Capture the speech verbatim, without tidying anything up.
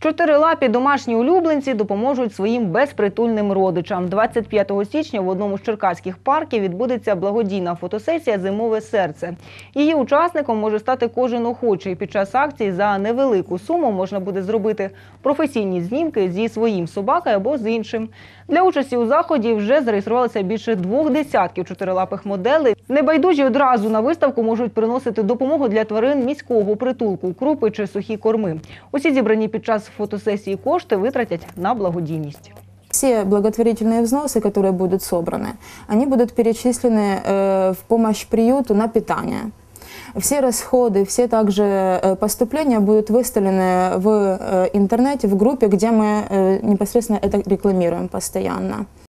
Чотирилапі домашні улюбленці допоможуть своїм безпритульним родичам. двадцять п'ятого січня в одному з черкаських парків відбудеться благодійна фотосесія «Зимове серце». Її учасником може стати кожен охочий. Під час акції за невелику суму можна буде зробити професійні знімки зі своїм собакою або з іншим. Для участі у заході вже зареєструвалося більше двох десятків чотирилапих моделей. Небайдужі одразу на виставку можуть приносити допомогу для тварин міського притулку, крупи чи сухі корми. Усі зібрані під час фотосессии кошты вытратят на благодійність. Все благотворительные взносы, которые будут собраны, они будут перечислены э, в помощь приюту на питание. Все расходы, все также поступления будут выставлены в интернете, в группе, где мы непосредственно это рекламируем постоянно.